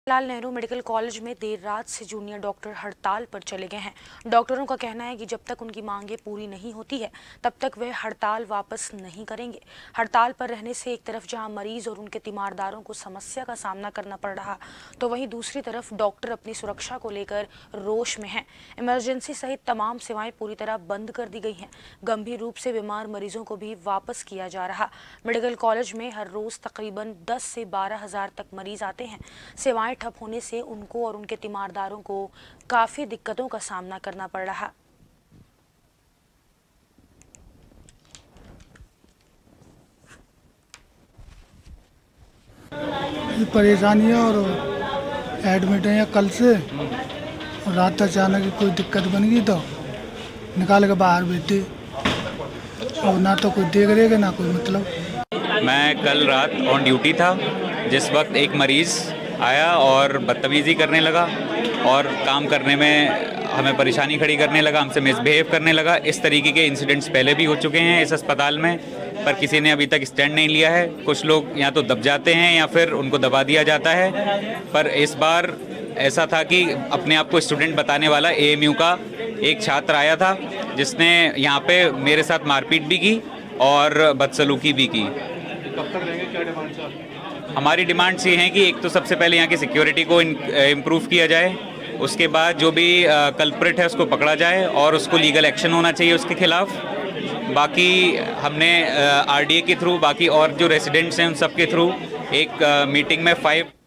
Lal Nehru medical college में देर रात से जूनियर डॉक्टर हड़ताल पर चले गए हैं। डॉक्टरों का कहना है कि जब तक उनकी मांगें पूरी नहीं होती है तब तक वे हड़ताल वापस नहीं करेंगे। हड़ताल पर रहने से एक तरफ जहां मरीज और उनके तीमारदारों को समस्या का सामना करना पड़ रहा, तो वहीं दूसरी तरफ डॉक्टर अपनी सुरक्षा को लेकर रोष में हैं। इमरजेंसी सहित तमाम सेवाएं पूरी तरह बंद कर दी गई हैं। गंभीर रूप से बीमार मरीजों को भी वापस किया जा रहा। मेडिकल कॉलेज में हर रोज तकरीबन 10 से 12 हज़ार तक मरीज आते हैं। सेवाएं ठप होने से उनको और उनके तीमारदारों को काफी दिक्कतों का सामना करना पड़ रहा। परेशानी है और एडमिट है कल से, और रात अचानक कोई दिक्कत बन गई तो निकाल के बाहर बैठे, और ना तो कोई देख रेगा ना कोई मतलब। मैं कल रात ऑन ड्यूटी था जिस वक्त एक मरीज़ आया और बदतमीज़ी करने लगा और काम करने में हमें परेशानी खड़ी करने लगा, हमसे मिसबिहेव करने लगा। इस तरीके के इंसिडेंट्स पहले भी हो चुके हैं इस अस्पताल में, पर किसी ने अभी तक स्टैंड नहीं लिया है। कुछ लोग या तो दब जाते हैं या फिर उनको दबा दिया जाता है। पर इस बार ऐसा था कि अपने आप को स्टूडेंट बताने वाला AMU का एक छात्र आया था जिसने यहाँ पे मेरे साथ मारपीट भी की और बदसलूकी भी की। हमारी डिमांड्स ये हैं कि एक तो सबसे पहले यहाँ की सिक्योरिटी को इम्प्रूव किया जाए, उसके बाद जो भी कल्प्रिट है उसको पकड़ा जाए और उसको लीगल एक्शन होना चाहिए उसके खिलाफ। बाकी हमने RDA के थ्रू, बाकी और जो रेसिडेंट्स हैं उन सब के थ्रू एक मीटिंग में 5